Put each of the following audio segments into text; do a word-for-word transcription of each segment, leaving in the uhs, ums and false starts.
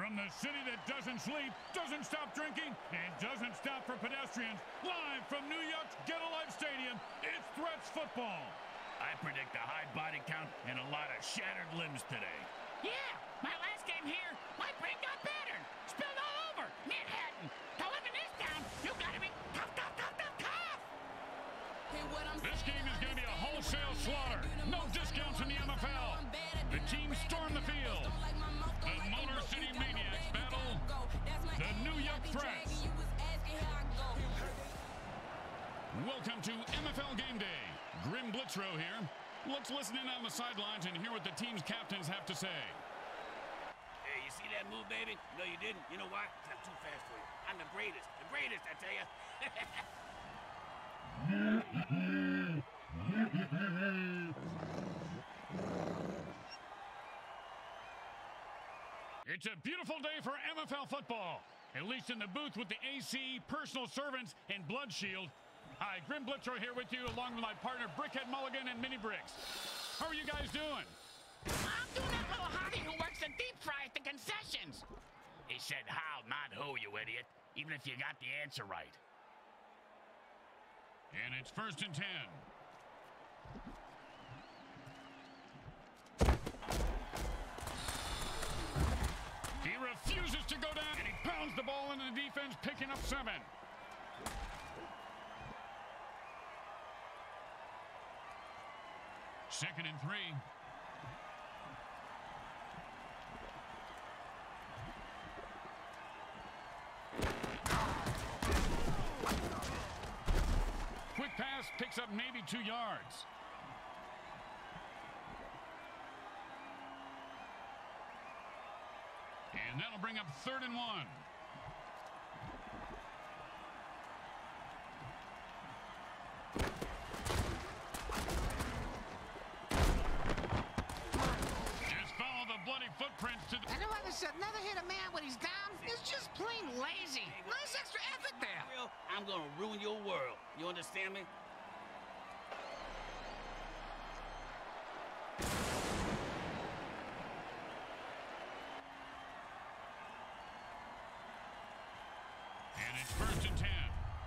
From the city that doesn't sleep, doesn't stop drinking, and doesn't stop for pedestrians, live from New Yuck's Get a Life Stadium, it's Threats Football. I predict a high body count and a lot of shattered limbs today. Yeah, my last game here, my brain got battered, spilled all over Manhattan. To live in this town, you gotta be tough, tough, tough, tough, tough. This game is gonna be a wholesale slaughter. No discounts in the M F L. The teams storm the field. The Motor City Maniacs battle the New Yuck Threats. Welcome to M F L Game Day. Grim Blitzrow here. Let's listen in on the sidelines and hear what the team's captains have to say. Hey, you see that move, baby? No, you didn't. You know why? I'm too fast for you. I'm the greatest. The greatest, I tell you. It's a beautiful day for M F L football, at least in the booth with the A C, personal servants, and Blood Shield. Hi, Grim Blitzrow here with you, along with my partner Brickhead Mulligan and Mini Bricks. How are you guys doing? I'm doing that little hottie who works the deep fry at the concessions. He said how, not who, you idiot. Even if you got the answer right. And it's first and ten. He refuses to go down, and he pounds the ball into the defense, picking up seven. Second and three. Quick pass picks up maybe two yards. And that'll bring up third and one. Just follow the bloody footprints to the... And whoever said never hit a man when he's down is just plain lazy. Nice extra effort there. I'm gonna ruin your world. You understand me? And it's first and ten.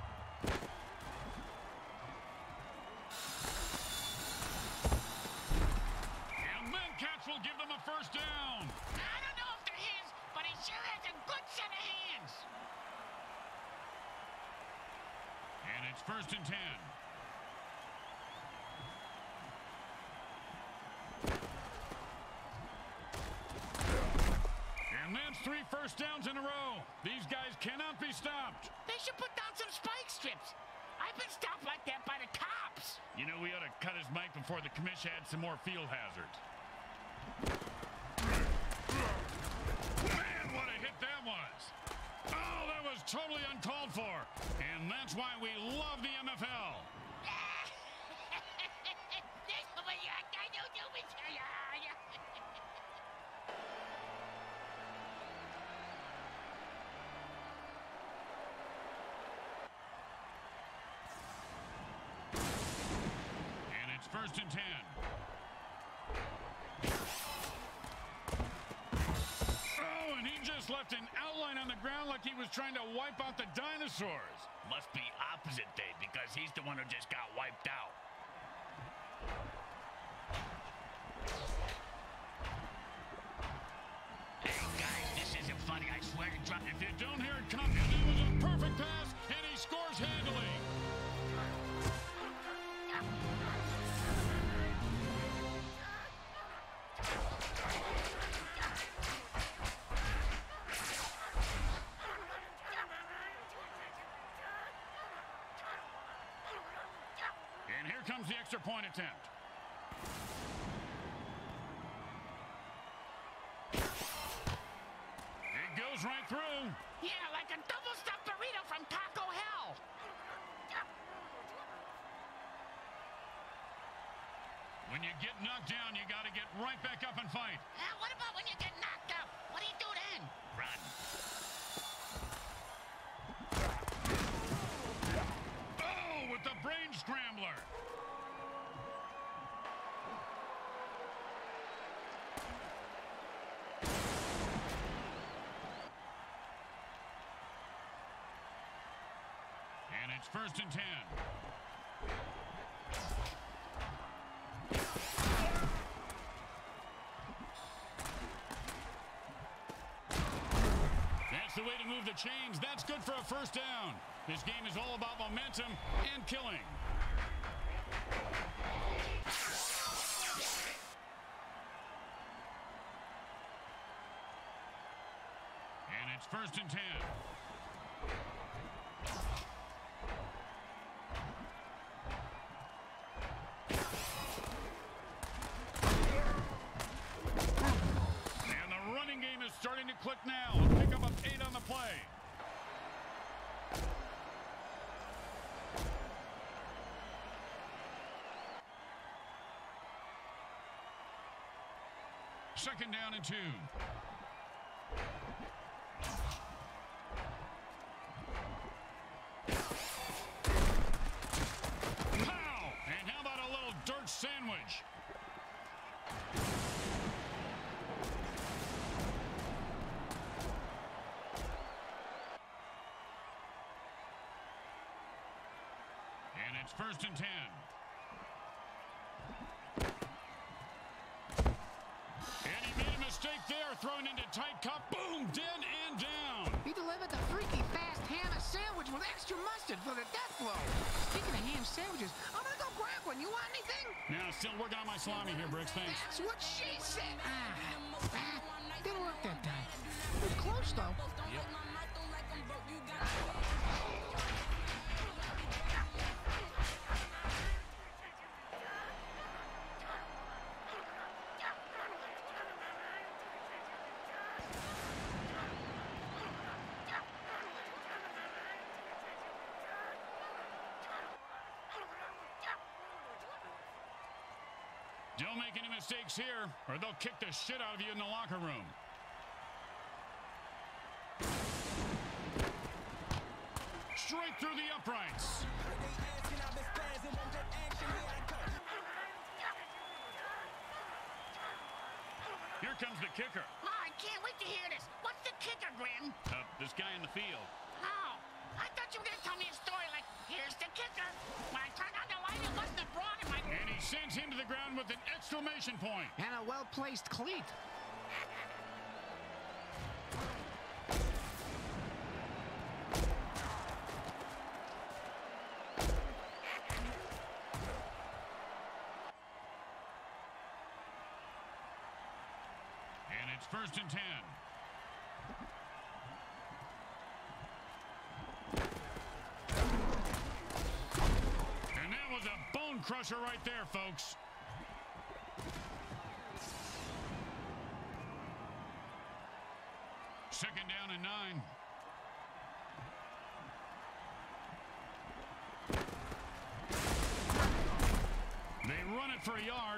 And then Cats will give them a first down. I don't know if they're his, but he sure has a good set of hands. And it's first and ten. And that's three first downs in a row. These guys cannot be stopped. They should put down some spike strips. I've been stopped like that by the cops. You know, we ought to cut his mic before the commission adds some more field hazards. Man, what a hit that was. Oh, that was totally uncalled for. And that's why we love the M F L. And it's first and ten. Oh, and he just left an outline on the ground like he was trying to wipe out the dinosaurs. Must be opposite day because he's the one who just got wiped out. Hey, guys, this isn't funny. I swear to God. If you don't hear it coming, it was a perfect pass, and he scores handily. And here comes the extra point attempt. It goes right through. Yeah, like a double-stuffed burrito from Taco Hell. When you get knocked down, you got to get right back up and fight. Uh, what about when you get knocked up? What do you do then? Run. Oh, with the brain scrambler. it's first and ten. That's the way to move the chains. That's good for a first down. This game is all about momentum and killing. And it's first and ten. And the running game is starting to click now. A pickup of eight on the play. Second down and two. Pow! And how about a little dirt sandwich? And it's first and ten. Mistake there, thrown into tight cup, boom, dead and down. He delivered the freaky fast ham sandwich with extra mustard for the death blow. Speaking of ham sandwiches, I'm gonna go grab one. You want anything? Now, still working on my salami here, Bricks. Thanks. That's what she said. Ah, ah, didn't work that time. It was close, though. Yep. Don't make any mistakes here, or they'll kick the shit out of you in the locker room. Straight through the uprights. Here comes the kicker. Oh, I can't wait to hear this. What's the kicker, Grim? Uh, this guy in the field. Oh, I thought you were going to tell me a story like, here's the kicker. When I turned on the light, it wasn't a broad in my... And he sends him to the ground with an exclamation point. And a well-placed cleat. And it's first and ten. And that was a bone crusher right there, folks. Second down and nine. They run it for a yard.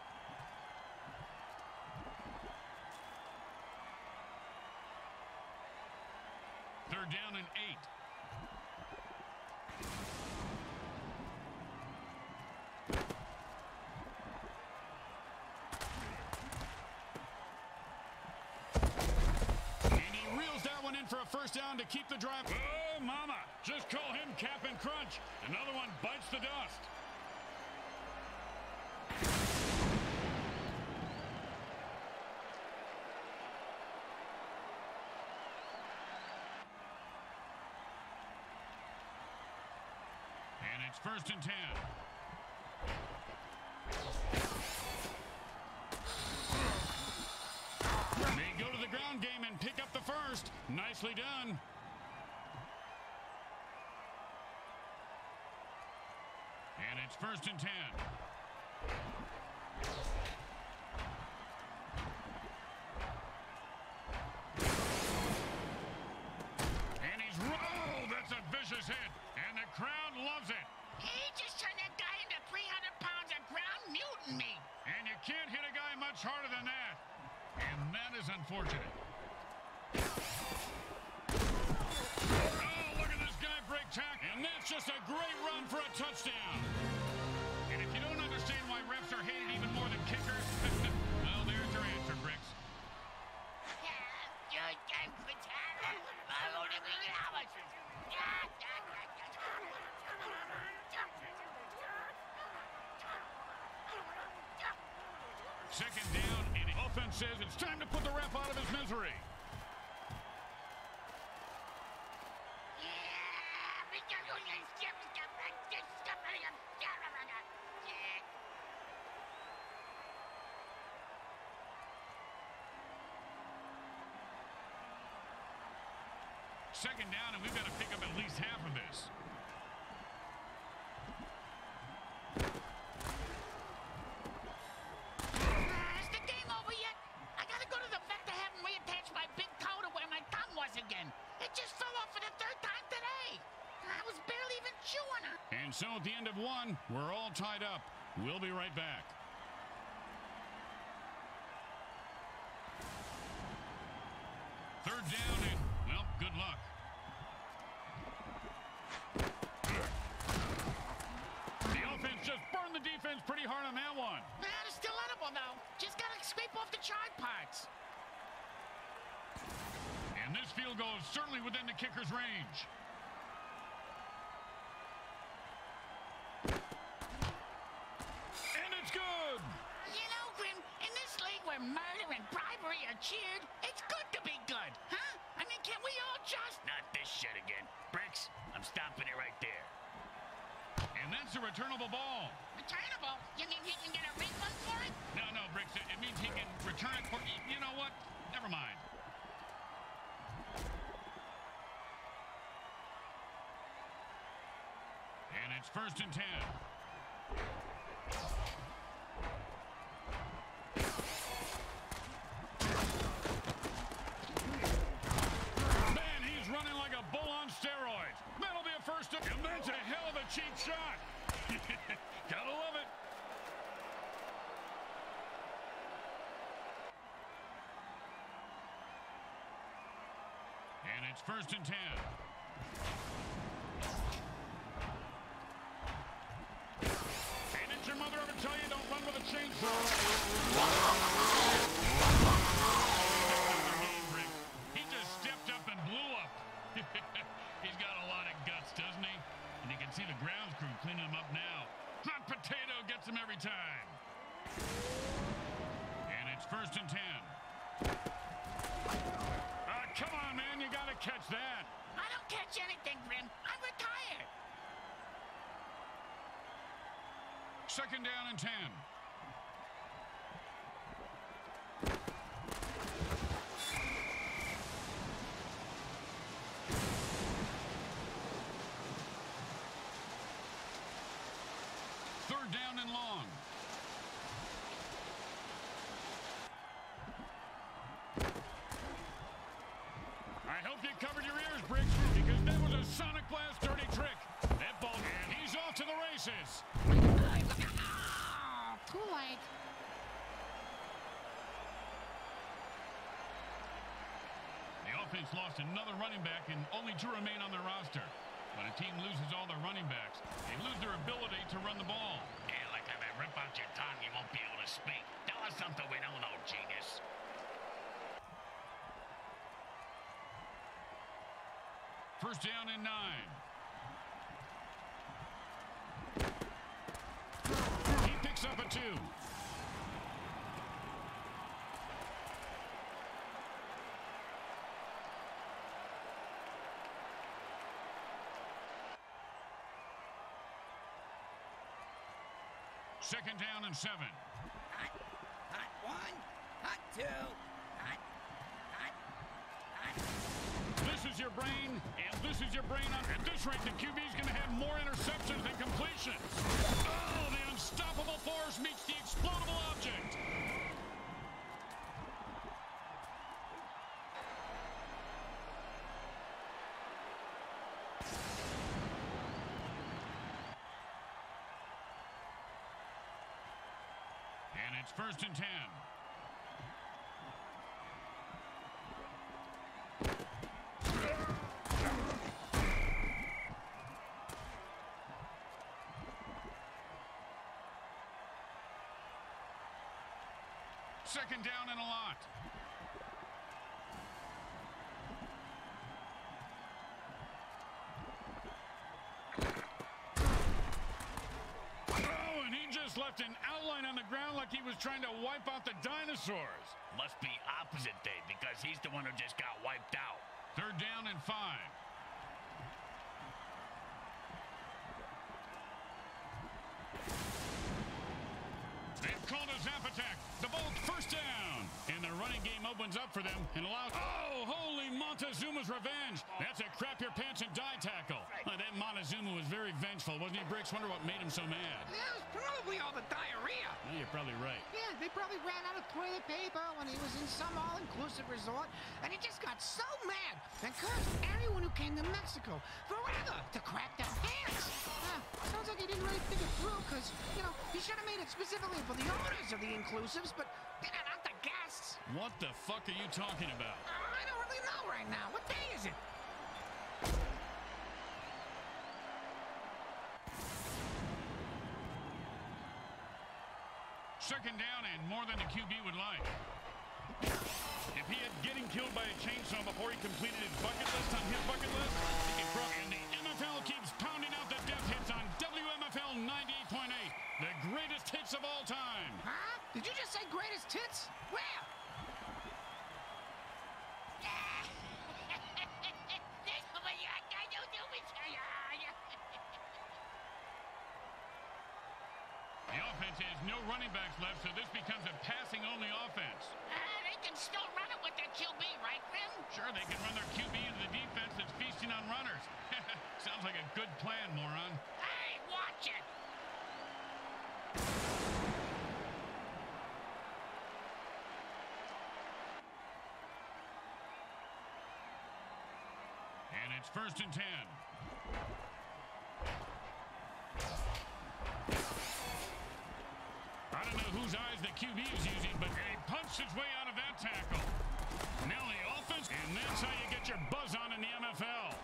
Third down and eight. And he reels that one in for a first down to keep the drive. Oh, mama. Just call him Cap'n Crunch. Another one bites the dust. And it's first and ten. They go to the ground game and pick up the first. Nicely done. And it's first and ten. And he's... Oh, that's a vicious hit. And the crowd loves it. He just turned that guy into three hundred pounds of ground mutant meat. And you can't hit a guy much harder than that. And that is unfortunate. Oh, look at this guy break tackle. And that's just a great run for a touchdown. And if you don't understand why refs are hated even more than kickers, well, there's your answer, Bricks. Second down, and the offense says it's time to put the ref out of his misery. Second down, and we've got to pick up at least half of this. Uh, is the game over yet? I gotta go to the vet to have him reattach my big toe to where my tongue was again. It just fell off for the third time today. I was barely even chewing it. And so at the end of one, we're all tied up. We'll be right back. Third down, and, well, good luck. The offense just burned the defense pretty hard on that one. Nah, it's still edible, though. Just gotta scrape off the charred parts. And this field goal is certainly within the kicker's range. And it's good! You know, Grim, in this league where murder and bribery are cheered, it's good to be good, huh? I mean, can we all just... Not this shit again. Bricks, I'm stopping it right there. And that's a returnable ball. Returnable? You mean he can get a refund for it? No, no, Bricks, it, it means he can return it for... You know what? Never mind. And it's first and ten. Man, he's running like a bull on steroids. That'll be a first. And that's a hell of a cheap shot. Gotta love it. And it's first and ten. Hey, did your mother ever tell you don't run with a chainsaw? He just stepped up and blew up. He's got a lot of guts, doesn't he? And you can see the grounds crew cleaning him up now. Hot potato gets him every time. And it's first and ten. Uh, come on, man. You got to catch that. I don't catch anything, Grim. I'm retired. Second down and ten. Third down and long. I hope you covered your ears, Briggs, because that was a Sonic Blast dirty trick. That ball, and he's off to the races. Oh, too late. The offense lost another running back, and only two remain on their roster. When a team loses all their running backs, they lose their ability to run the ball. Yeah, like if I rip out your tongue, you won't be able to speak. Tell us something we don't know, genius. First down and nine. He picks up a two. Second down and seven. Hot, hot one, hot two, hot, hot, hot. This is your brain, and this is your brain. On, at this rate, the Q B's going to have more interceptions than completions. Oh, the unstoppable force meets the explodable object. And it's first and ten. Second down and a lot. Oh, and he just left an out goal line on the ground like he was trying to wipe out the dinosaurs. Must be opposite day because he's the one who just got wiped out. Third down and five. They've called a zap attack. The ball's first down. And the running game opens up for them and allows... Oh, holy Montezuma's revenge. That's a crap your pants and die tackle. Uh, that Montezuma was very vengeful, wasn't he, Bricks? Wonder what made him so mad. Yeah, it was probably all the diarrhea. Yeah, you're probably right. Yeah, they probably ran out of toilet paper when he was in some all-inclusive resort, and he just got so mad and cursed everyone who came to Mexico forever to crack their pants. Uh, sounds like he didn't really think it through, because, you know, he should have made it specifically for the owners of the inclusives, but yeah, not the guests. What the fuck are you talking about? Uh, I don't really know right now. What day is it? Second down and more than the Q B would like. If he had getting killed by a chainsaw before he completed his bucket list on his bucket list, he can pro. And the M F L keeps pounding out the death hits on W M F L ninety-eight point eight. The greatest hits of all time. Huh? Did you just say greatest hits? Where? The offense has no running backs left, so this becomes a passing-only offense. Uh, they can still run it with their Q B, right, Grim? Sure, they can run their Q B into the defense that's feasting on runners. Sounds like a good plan, moron. Hey, watch it! And it's first and ten. I don't know whose eyes the Q B is using, but he punched his way out of that tackle. Now the offense, and that's how you get your buzz on in the M F L.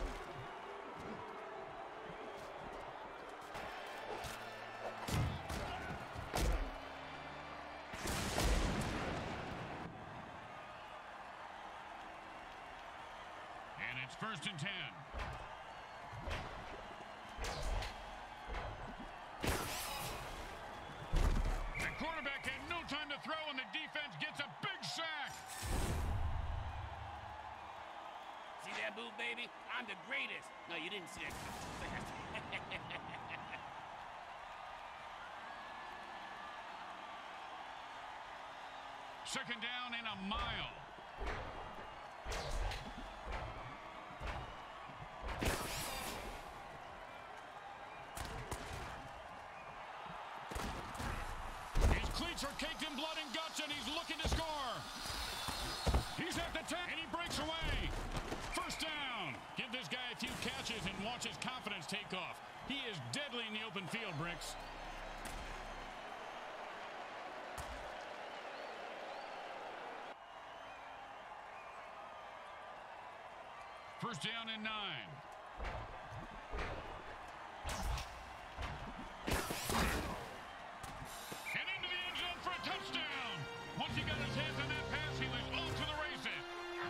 And it's first and ten. Quarterback had no time to throw, and the defense gets a big sack. See that move, baby? I'm the greatest. No, you didn't see that. Second down and a mile. Cleats are caked in blood and guts, and he's looking to score. He's at the ten, and he breaks away. First down. Give this guy a few catches and watch his confidence take off. He is deadly in the open field, Bricks. First down and nine. Touchdown! Once he got his hands on that pass, he was on to the races.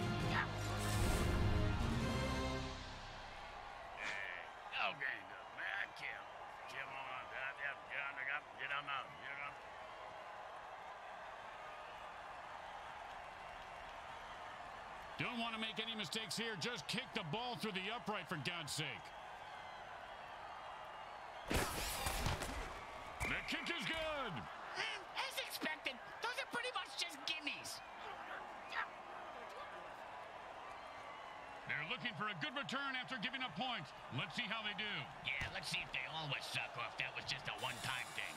Hey, okay, good man. Kill. Kill on. Get on, get on out. Get on. Don't want to make any mistakes here. Just kick the ball through the upright, for God's sake. The kick is good. As expected, those are pretty much just gimmies. They're looking for a good return after giving up points. Let's see how they do. Yeah, let's see if they always suck or if that was just a one-time thing.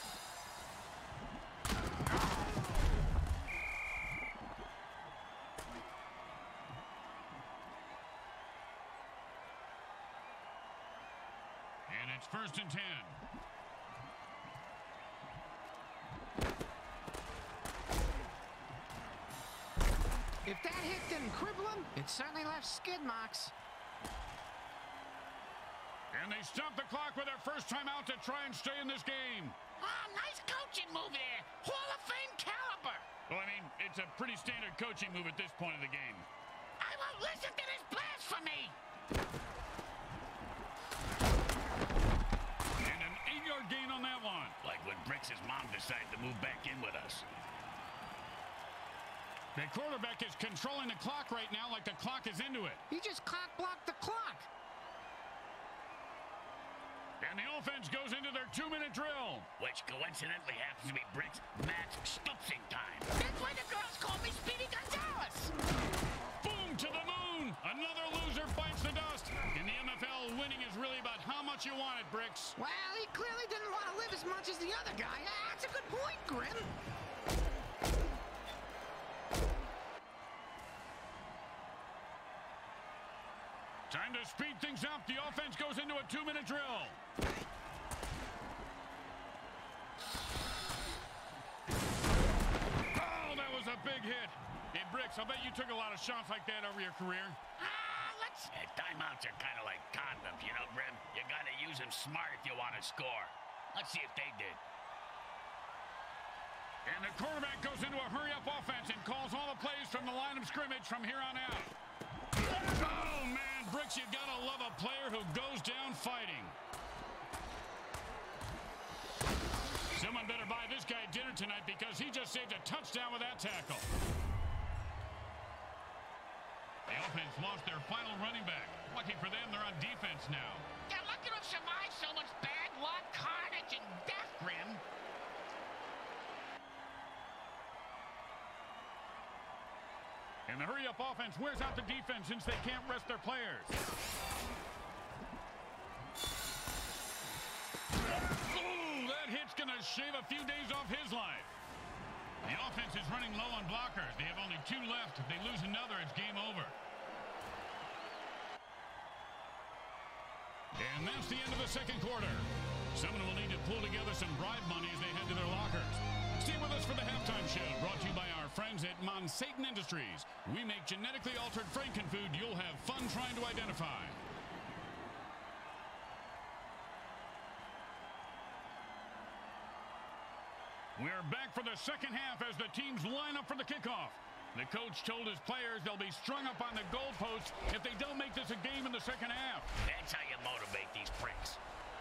And it's first and ten. If that hit didn't cripple him, it certainly left skid marks. And they stop the clock with their first time out to try and stay in this game. Oh, nice coaching move there. Hall of Fame caliber. Well, I mean, it's a pretty standard coaching move at this point of the game. I won't listen to this blasphemy. And an eight-yard gain on that one. Like when Bricks' mom decided to move back in with us. The quarterback is controlling the clock right now like the clock is into it. He just cock blocked the clock. And the offense goes into their two-minute drill. Which coincidentally happens to be Bricks' match stoopsing time. That's why the girls call me Speedy Gonzalez. Boom to the moon. Another loser bites the dust. In the M F L, winning is really about how much you want it, Bricks. Well, he clearly didn't want to live as much as the other guy. That's a good point, Grim. Time to speed things up. The offense goes into a two-minute drill. Oh, that was a big hit. Hey, Bricks, I bet you took a lot of shots like that over your career. Ah, let's... Hey, timeouts are kind of like condoms, you know, Grim? You gotta use them smart if you want to score. Let's see if they did. And the quarterback goes into a hurry-up offense and calls all the plays from the line of scrimmage from here on out. Oh, man, Bricks, you gotta love a player who goes down fighting. Someone better buy this guy dinner tonight because he just saved a touchdown with that tackle. The offense lost their final running back. Lucky for them, they're on defense now. They're lucky to have survived so much bad luck, carnage, and death, Grim. And the hurry-up offense wears out the defense since they can't rest their players. Ooh, that hit's going to shave a few days off his life. The offense is running low on blockers. They have only two left. If they lose another, it's game over. And that's the end of the second quarter. Someone will need to pull together some bribe money as they head to their lockers. Stay with us for the halftime show, brought to you by our friends at Monsatan Industries. We make genetically altered frankenfood you'll have fun trying to identify. We're back for the second half as the teams line up for the kickoff. The coach told his players they'll be strung up on the goalposts if they don't make this a game in the second half. That's how you motivate these pricks.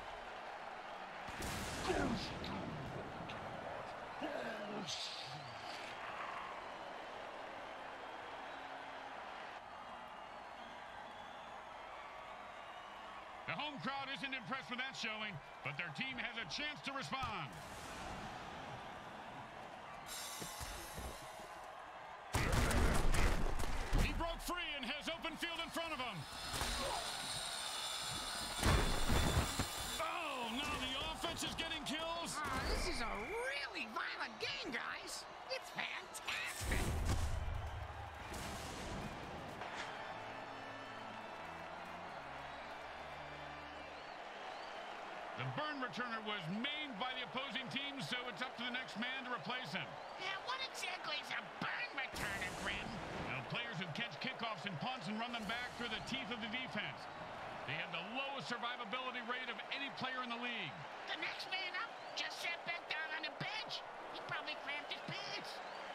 The home crowd isn't impressed with that showing, but their team has a chance to respond. He broke free and has open field in front of him. Oh, now the offense is getting kills. Ah, this is a really violent game, guys. It's fantastic. The burn returner was maimed by the opposing team, so it's up to the next man to replace him. Yeah, what exactly is a burn returner, Grim? Now, players who catch kickoffs and punts and run them back through the teeth of the defense. They have the lowest survivability rate of any player in the league. The next man up just sat back down on the bench. He probably cramped his pants.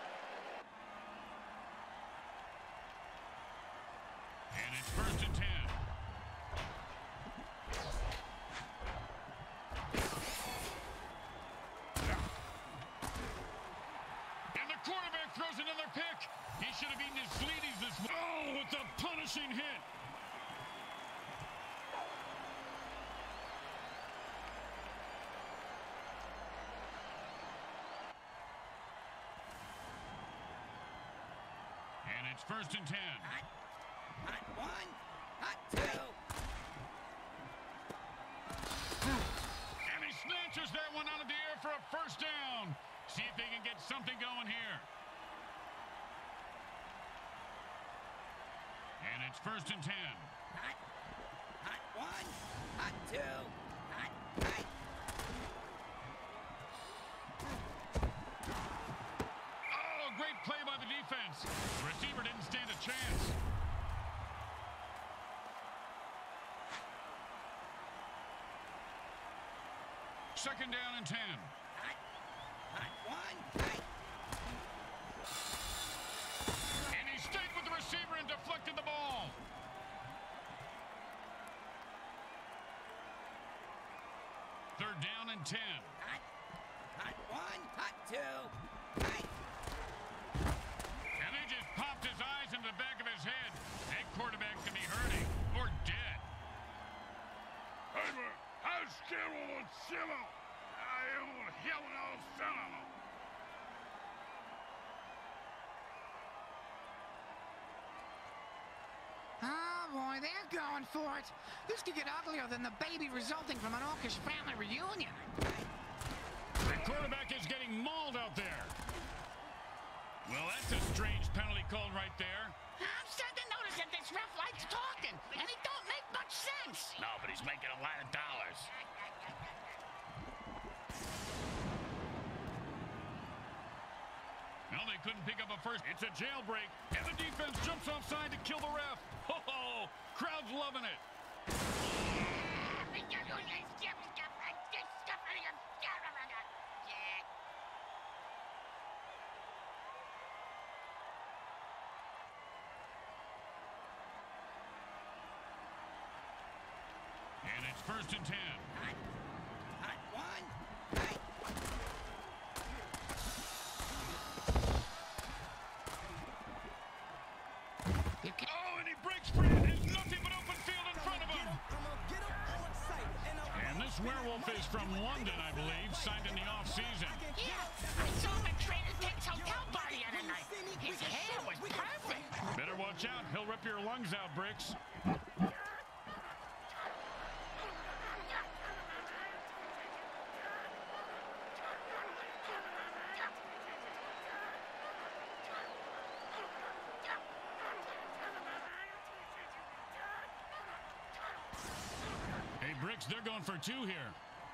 And it's first and ten. Quarterback throws another pick. He should have eaten his Sleeties this morning. Oh, with the punishing hit. And it's first and ten. Hot, hot one, hot two. And he snatches that one out of the air for a first down. See if they can get something going here. And it's first and ten. Hot, hot one, hot two, hot, hot. Oh, great play by the defense. The receiver didn't stand a chance. Second down and ten. Hot, hot one, hot. And he stayed with the receiver and deflected the ball. Third down and ten. Hot, two, hot. And they just popped his eyes into the back of his head. That quarterback could be hurting or dead. Over, I scared of Chilo. I am heaven of cinema. Oh boy, they're going for it. This could get uglier than the baby resulting from an orcish family reunion. The quarterback is getting mauled out there. Well, that's a strange penalty called right there. I'm starting to notice that this ref likes talking, and it don't make much sense. No, but he's making a lot of dollars. Well, they couldn't pick up a first. It's a jailbreak, and the defense jumps offside to kill the ref. Ho-ho! Crowd's loving it. And it's first and ten. Hot, hot one, hot. You can Oh, and he breaks free. There's nothing but open field in front of him. And this werewolf is from London, I believe, signed in the offseason. Yeah, I saw him at Trader Dick's hotel bar the other night. His hair was perfect. Better watch out. He'll rip your lungs out, Bricks. Hey, Bricks, they're going for two here.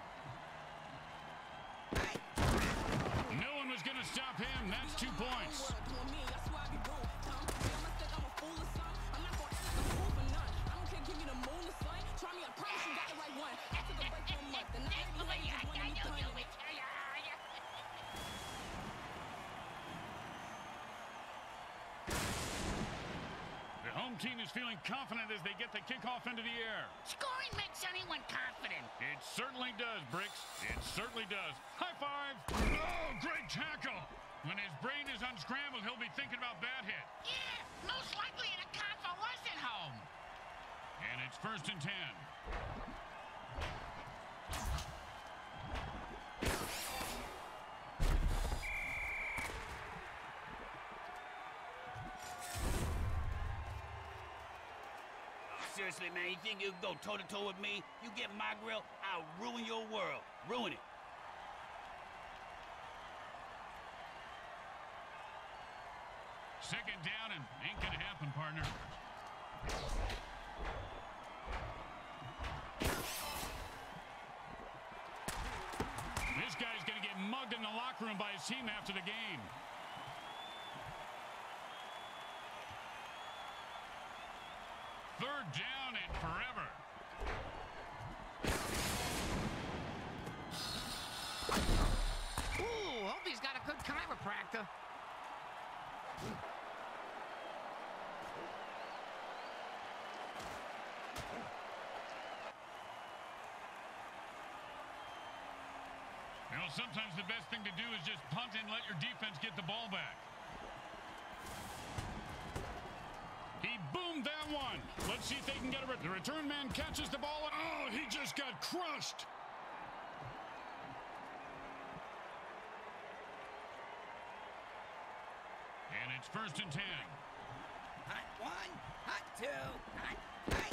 No one was going to stop him. That's two points. The home team is feeling confident as they get the kickoff into the air. Scoring makes anyone confident. It certainly does, Bricks. It certainly does. High five. Oh, great tackle. When his brain is unscrambled, he'll be thinking about that hit. Yeah, most likely in a convalescent home. And it's first and ten. Seriously, man, you think you can go toe-to-toe with me? You get my grill, I'll ruin your world. Ruin it. Second down and ain't gonna happen, partner. This guy's gonna get mugged in the locker room by his team after the game. Third down and forever. Ooh, hope he's got a good chiropractor. You know, sometimes the best thing to do is just punt and let your defense get the ball back. He boomed that one. Let's see if they can get it. The return man catches the ball. Oh, he just got crushed. And it's first and ten. Hot one, hot two, hot, hot.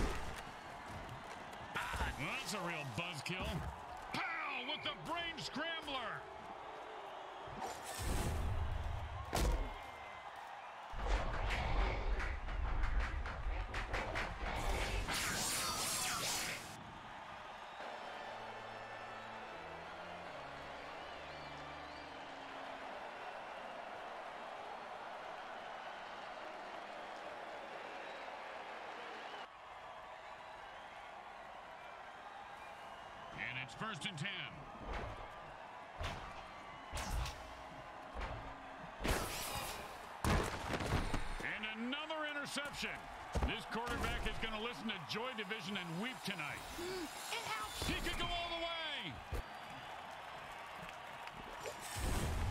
Ah, well, that's a real buzzkill. Pow! With the brain scrambler. And it's first and ten. And another interception. This quarterback is going to listen to Joy Division and weep tonight. Mm, it helps. He could go all the way.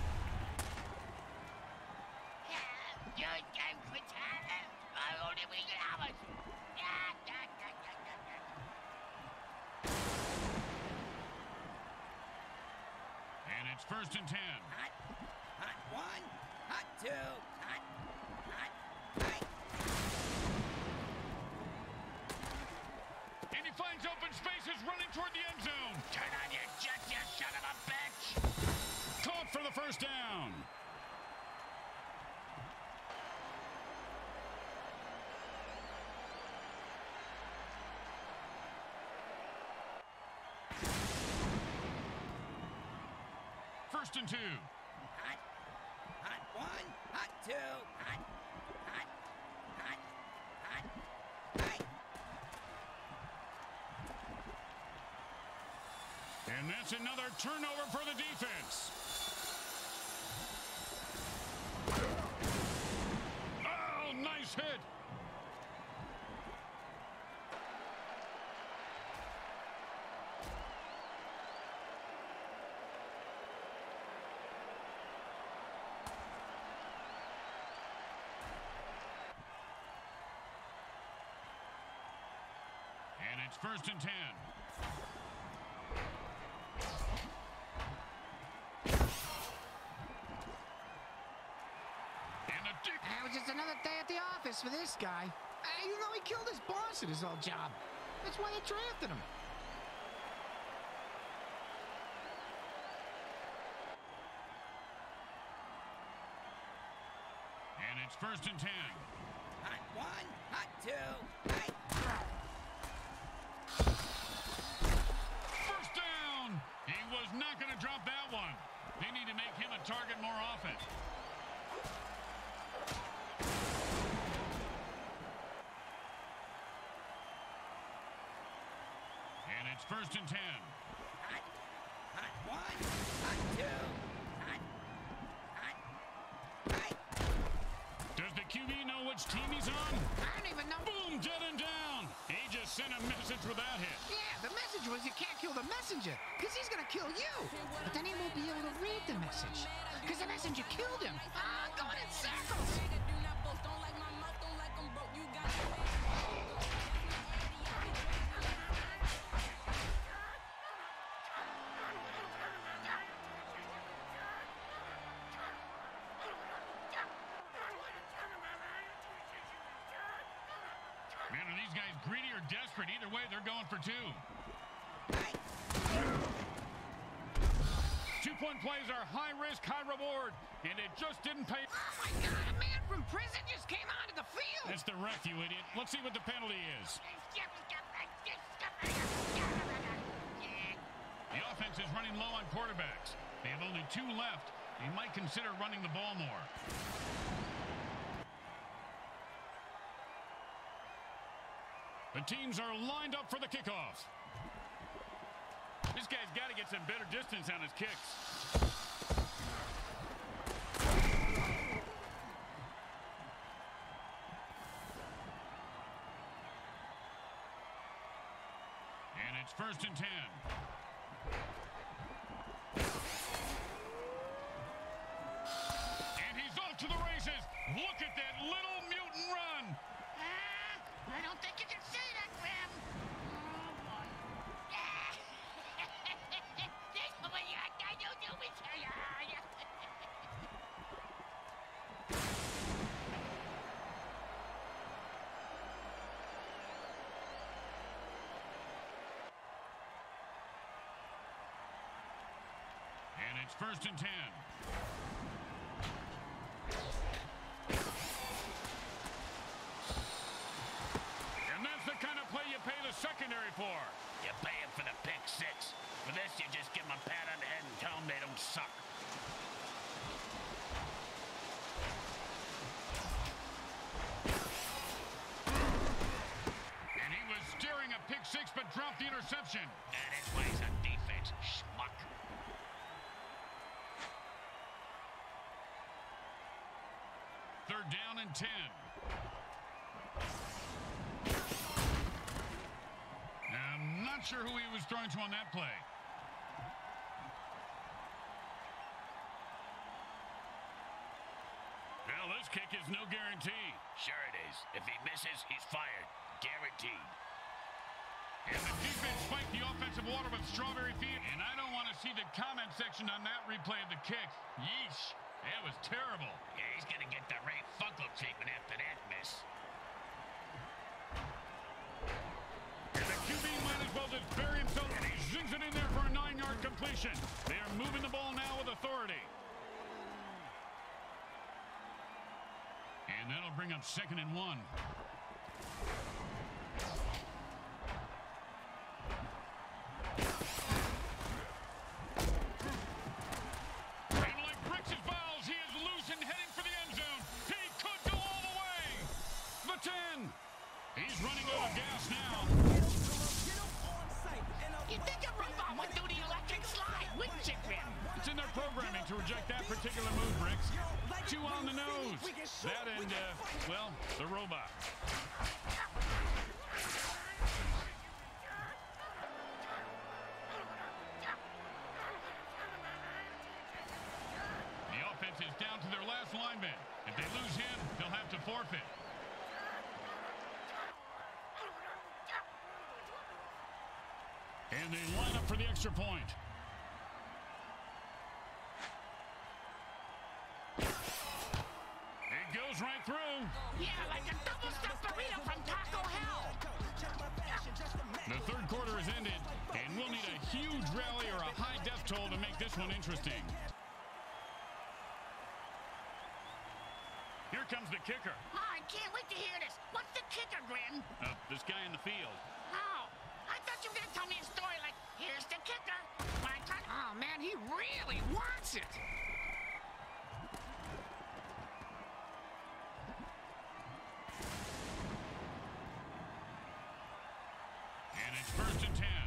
first and ten. Hot, hot one, hot two, hot, hot, hot. And he finds open spaces running toward the end zone. Turn on your jet, you son of a bitch! Caught for the first down. First and two. Hot, hot one, hot two, hot, hot, hot, hot, hot. And that's another turnover for the defense. Oh, nice hit. And it's first and ten. And a dick. It was just another day at the office for this guy. Uh, you know, he killed his boss at his old job. That's why they drafted him. And it's first and ten. Hot one, hot two, hot. First down. He was not going to drop that one. They need to make him a target more often. And it's first and ten. Hot, hot one, hot two, hot, hot, hot. Does the Q B know which team he's on? I don't even know. Boom, dead and down. He just sent a message with that hit. Yeah, the message was you can't kill the messenger, because he's going to kill you. But then he won't be able to read the message, because the messenger killed him. Ah, I'm going in circles. Man, are these guys greedy or desperate? Either way, they're going for two. Two-point plays are high risk, high reward, and it just didn't pay. Oh, my God, a man from prison just came onto the field. That's the ref, you idiot. Let's see what the penalty is. The offense is running low on quarterbacks. They have only two left. They might consider running the ball more. The teams are lined up for the kickoff. This guy's got to get some better distance on his kicks. And it's first and ten. And he's off to the races. Look at that little mutant run. Uh, I don't think you can say that, Graham. Oh, boy. Ah. There's over here. I don't do it to you. And it's first and ten. And that's the kind of play you pay the secondary for. You pay him for the pick six. For this, you just give them a pat on the head and tell them they don't suck. And he was steering a pick six, but dropped the interception. And his ways on defense, schmuck. Third down and ten. I'm not sure who he was throwing to on that play. Well, this kick is no guarantee. Sure it is. If he misses, he's fired. Guaranteed. And the defense spiked the offensive water with strawberry field. And I don't want to see the comment section on that replay of the kick. Yeesh. It was terrible. Yeah, he's going to get the Ray Funkel treatment after that miss. And the Q B might as well just bury himself. And he zings it in there for a nine-yard completion. They are moving the ball now with authority. And that'll bring up second and one. He's running out of gas now. You think a robot would do the electric slide, wouldn't you, Grim? It's in their programming to reject that particular move, Bricks. Two on the nose. That and, uh, well, the robot. The offense is down to their last lineman. If they lose him, they'll have to forfeit. And they line up for the extra point. It goes right through. Yeah, like a double-stuffed burrito from Taco Hell. The third quarter has ended, and we'll need a huge rally or a high death toll to make this one interesting. Here comes the kicker. Oh, I can't wait to hear this. What's the kicker, Grim? Uh, this guy in the field. Oh, I thought you were going to tell me a story like, here's the kicker. My turn. Oh, man, he really wants it. And it's first and ten.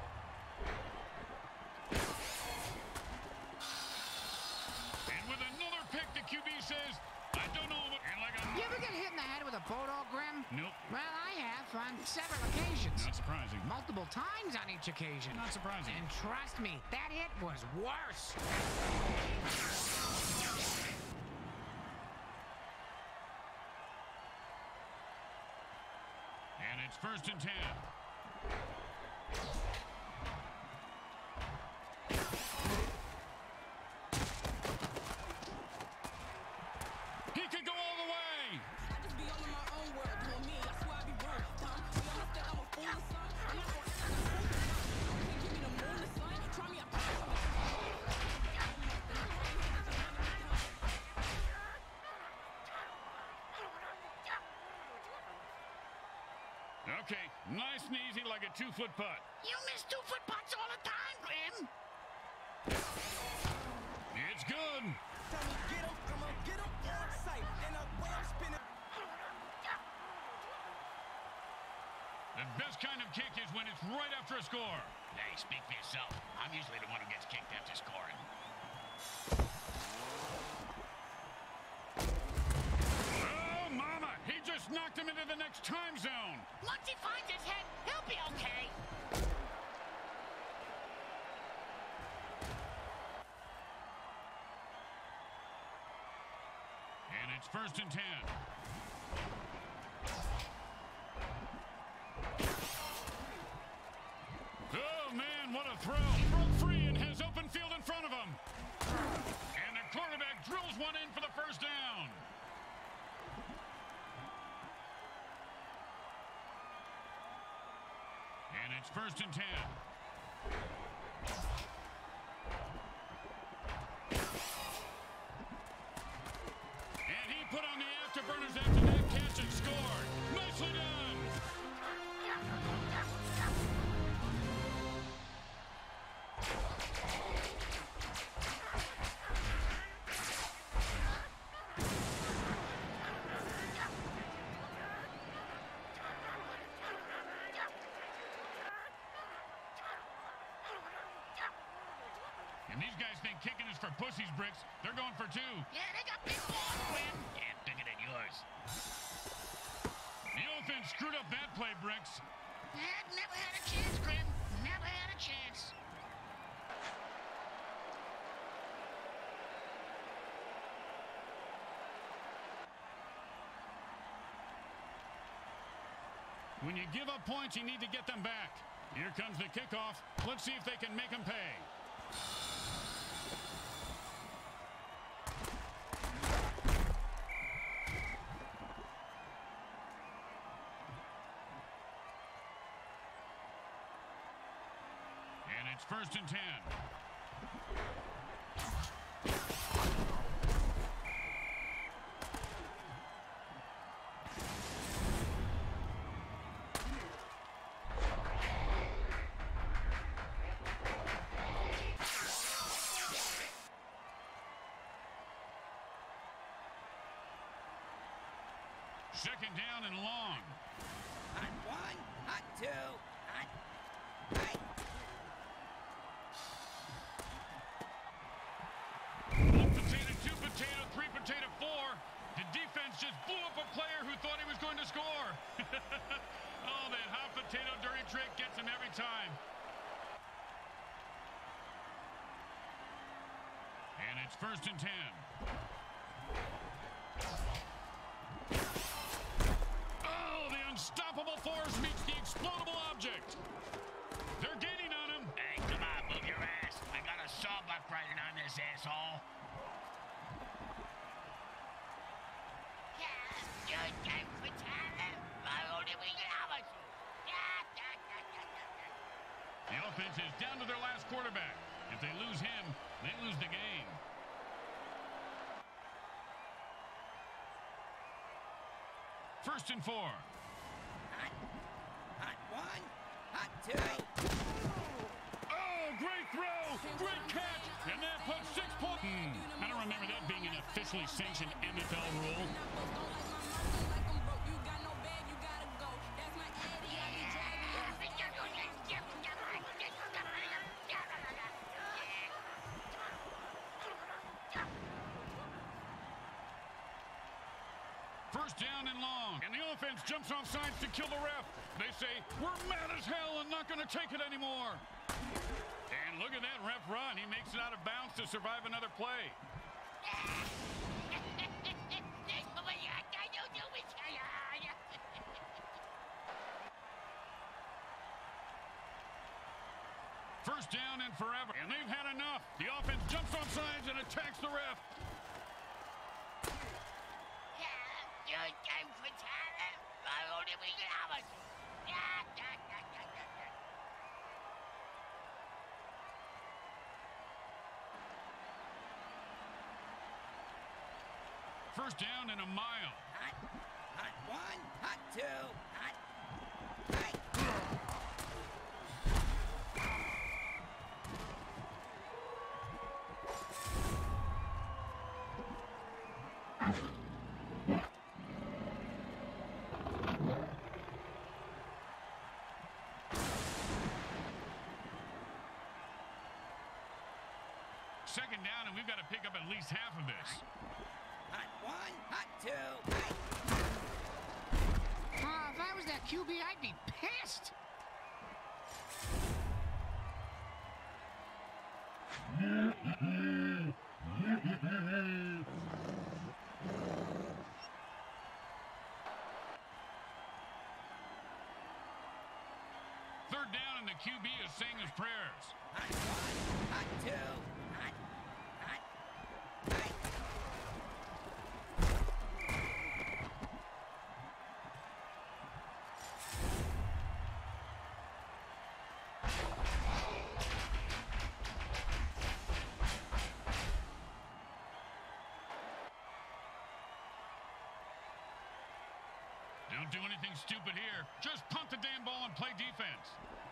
And with another pick, the Q B says, I don't know, but and like a... You ever get hit in the head with a photo, Grim? Nope. Well, I have on several occasions. Not surprising. Multiple times on each occasion. Not surprising. And trust me, that hit was worse. And it's first and ten. He could go all the way. I just be on my own world, doing me. I swear I be wrong. Tom, you understand I'm a fool or something? I'm not gonna act like a fool. You can't give me the moon or sun. Try me, I promise. Okay, nice and easy like a two-foot putt. You miss two-foot putts all the time, Grim. It's good. Tell me, get him, I'ma get him on sight. And the way I'm spinning. The best kind of kick is when it's right after a score. Hey, speak for yourself. I'm usually the one who gets kicked after scoring. Oh, mama! He just knocked him into the next time zone. Once he finds his head, he'll be okay. And it's first and ten. Oh, man, what a throw. He broke free and has open field in front of him. And the quarterback drills one in for the first down. And it's first and ten. And he put on the afterburners after that catch and scored. Nicely done. And these guys think kicking is for pussies, Bricks. They're going for two. Yeah, they got big balls, Grim. Yeah, bigger than yours. The offense screwed up that play, Bricks. Yeah, never had a chance, Grim. Never had a chance. When you give up points, you need to get them back. Here comes the kickoff. Let's see if they can make them pay. And it's first and ten. Second down and long. Hot one, hot two, hot, hot. One potato, two potato, three potato, four. The defense just blew up a player who thought he was going to score. Oh, that hot potato dirty trick gets him every time. And it's first and ten. Unstoppable force meets the explodable object. They're gaining on him. Hey, come on, move your ass. I got a sawbuck riding on this asshole. The offense is down to their last quarterback. If they lose him, they lose the game. First and four. Hot, hot one, hot two. Oh, great throw, great catch, and that puts six points. Hmm, I don't remember that being an officially sanctioned M F L rule. First down and long, and the offense jumps off sides to kill the ref. They say, we're mad as hell and not going to take it anymore. And look at that ref run. He makes it out of bounds to survive another play. First down and forever, and they've had enough. The offense jumps off sides and attacks the ref. First down and a mile. Hot, hot one, hot two, hot, hot. Second down, and we've got to pick up at least half of this. Hot one, hot two, hot. Uh, if I was that Q B, I'd be pissed. Third down, and the Q B is saying his prayers. Hot one, hot two, hot, hot, hot. Don't do anything stupid here. Just punt the damn ball and play defense.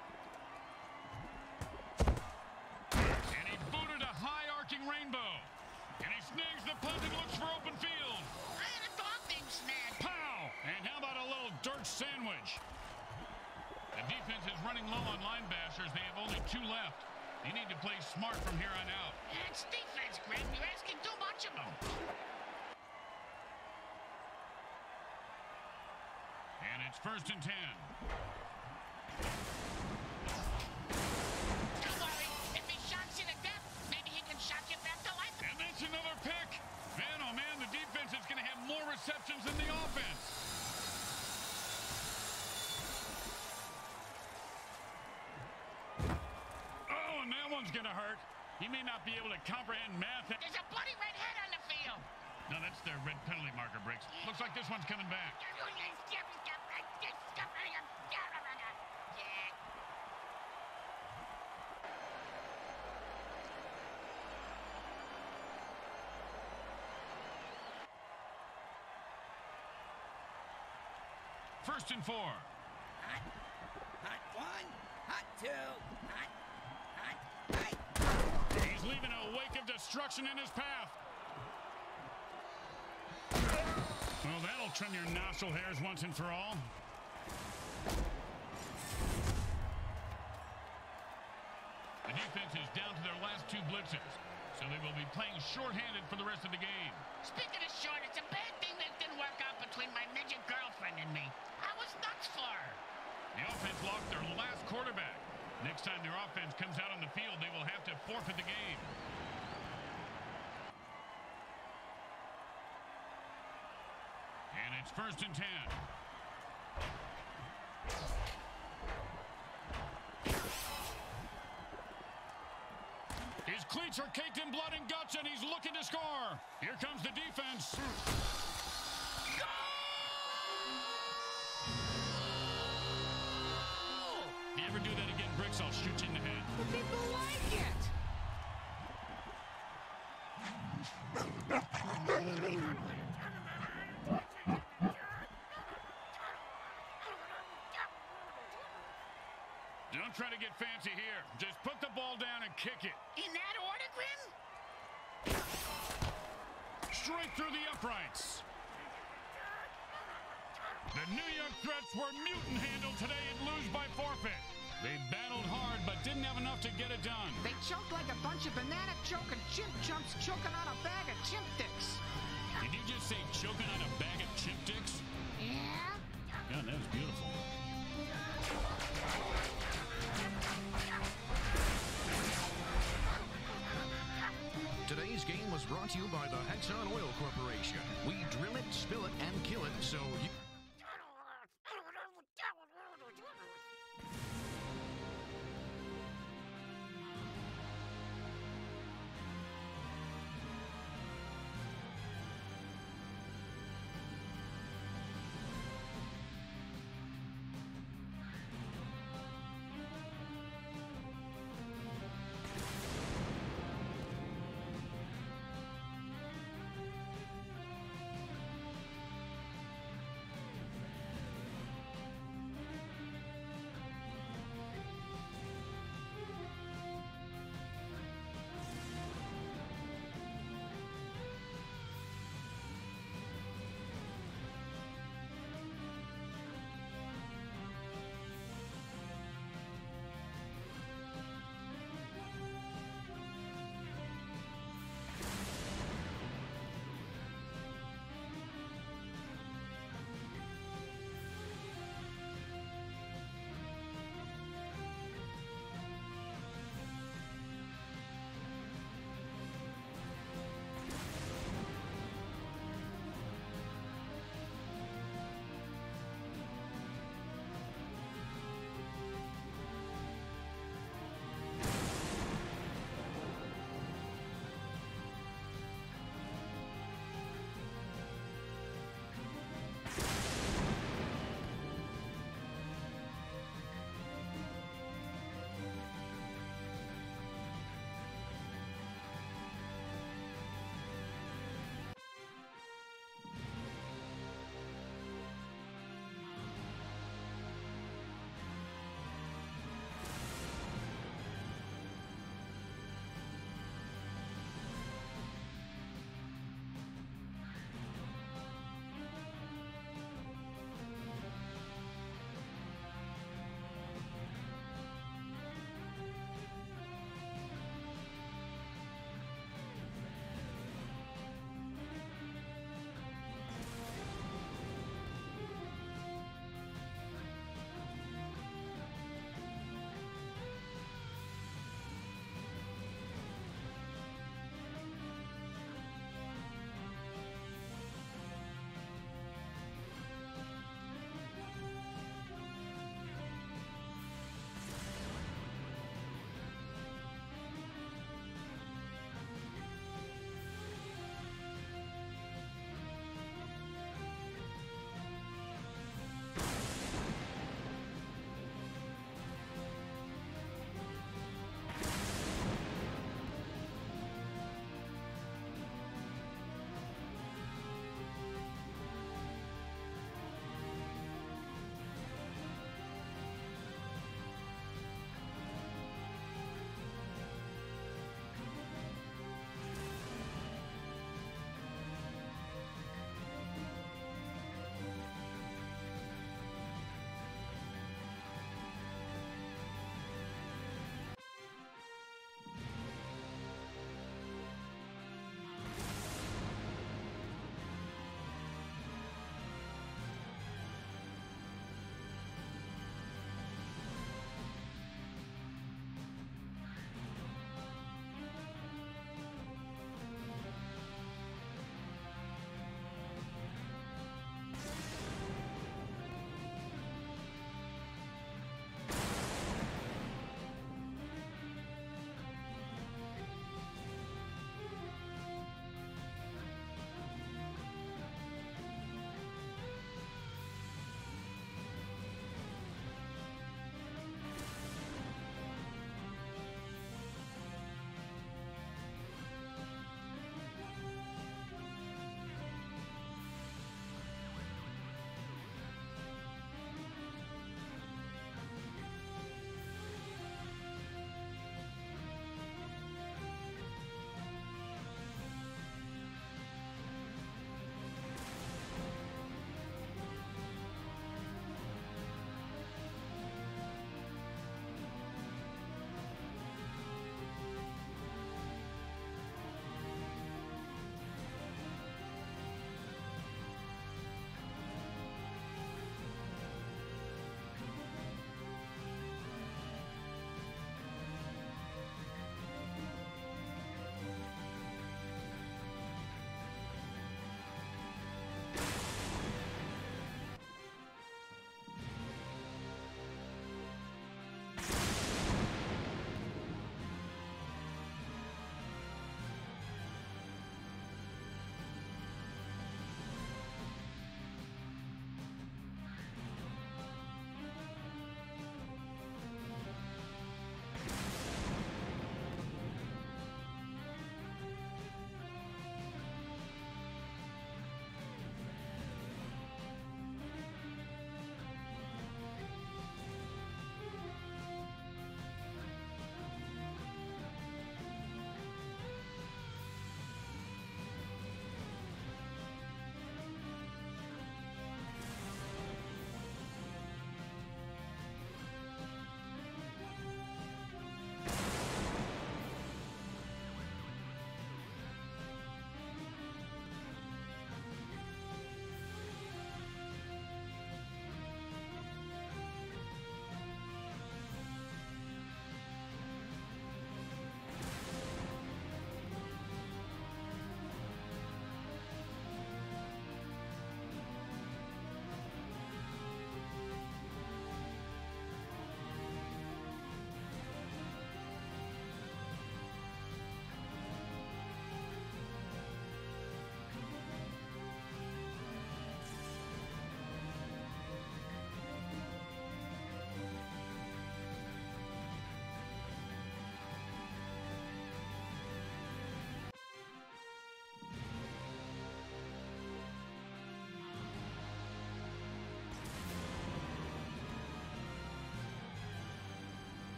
And he booted a high arcing rainbow. And he snags the punt and looks for open field. I had a dog named Snag. Pow! And how about a little dirt sandwich? The defense is running low on line bashers. They have only two left. You need to play smart from here on out. It's defense, Grim. You're asking too much of them. And it's first and ten. Don't worry. If he shocks you to death, maybe he can shock you back to life. And that's another pick. Man, oh man, the defense is going to have more receptions than the offense. He may not be able to comprehend math. There's a bloody red head on the field. No, that's their red penalty marker, Bricks. Looks like this one's coming back. First and four. Hot, hot one, hot two, hot, hot, hot. He's leaving a wake of destruction in his path. Well, that'll trim your nostril hairs once and for all. The defense is down to their last two blitzes, so they will be playing shorthanded for the rest of the game. Speaking of short, it's a bad thing that didn't work out between my midget girlfriend and me. I was nuts for her. The offense lost their last quarterback. Next time their offense comes out on the field, they will have to forfeit the game. And it's first and ten. His cleats are caked in blood and guts, and he's looking to score. Here comes the defense. If you ever do that again, Bricks, I'll shoot you in the head. The people like it. Don't try to get fancy here. Just put the ball down and kick it. In that order, Grim? Straight through the uprights. The New York Threats were mutant-handled today and lose by forfeit. They battled hard but didn't have enough to get it done. They choked like a bunch of banana-choking chimp chumps choking on a bag of chimp dicks. Did you just say choking on a bag of chimp dicks? Yeah? God, that was beautiful. Today's game was brought to you by the Hexon Oil Corporation. We drill it, spill it, and kill it so you...